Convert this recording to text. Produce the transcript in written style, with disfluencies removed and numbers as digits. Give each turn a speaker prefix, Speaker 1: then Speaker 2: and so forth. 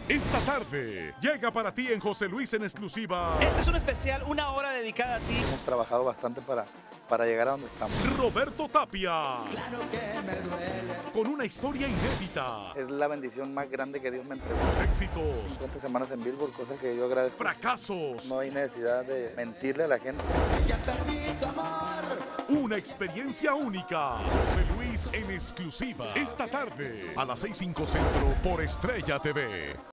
Speaker 1: Esta tarde llega para ti en José Luis en exclusiva.
Speaker 2: Este es un especial, una hora dedicada a ti.
Speaker 3: Hemos trabajado bastante para llegar a donde estamos.
Speaker 1: Roberto Tapia.
Speaker 4: Claro que me duele.
Speaker 1: Con una historia inédita.
Speaker 3: Es la bendición más grande que Dios me entregó.
Speaker 1: Sus éxitos.
Speaker 3: 50 semanas en Billboard, cosa que yo agradezco.
Speaker 1: Fracasos.
Speaker 3: No hay necesidad de mentirle a la gente.
Speaker 4: Ya perdí tu amor.
Speaker 1: Una experiencia única. José Luis en exclusiva. Esta tarde a las 6:05 Centro por Estrella TV.